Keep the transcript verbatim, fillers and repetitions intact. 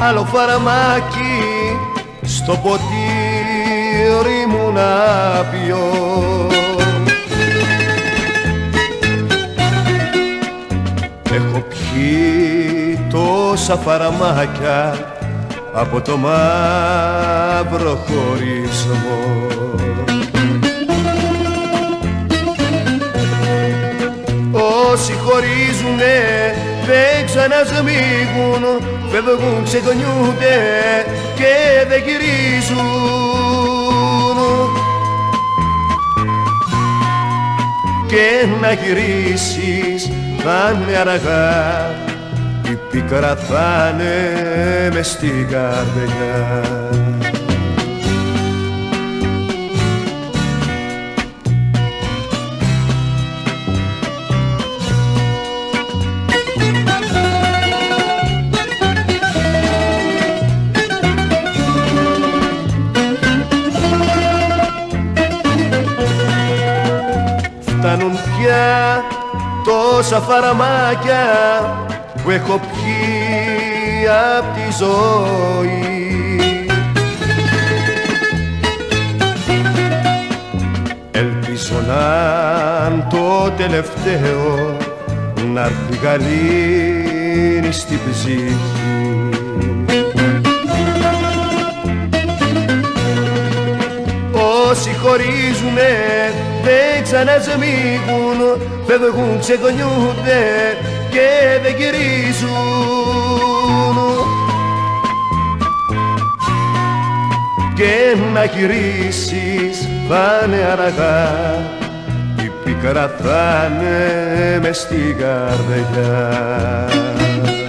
άλλο φαρμάκι στο ποτήρι μου να πιω. Έχω πιει τόσα φαρμάκια από το μαύρο χωρισμό. Όσοι χωρίζουνε δεν ξανασμίγουν, φεύγουν, ξεχνιούνται και δεν γυρίζουν. Και να γυρίσεις θα είναι αργά, η πίκρα θα είναι μες στην καρδιά. Φτάνουν πια τόσα φαρμάκια που έχω πιει απ' τη ζωή. Ελπίζω να το τελευταίο, να έρθει γαλήνη στην ψυχή. Όσοι χωρίζουνε δεν ξανασμίγουν, φεύγουν, ξεχνιούνται και δεν γυρίζουν. Και να γυρίσεις θα είναι αργά, η πίκρα θα είναι μες στην καρδιά.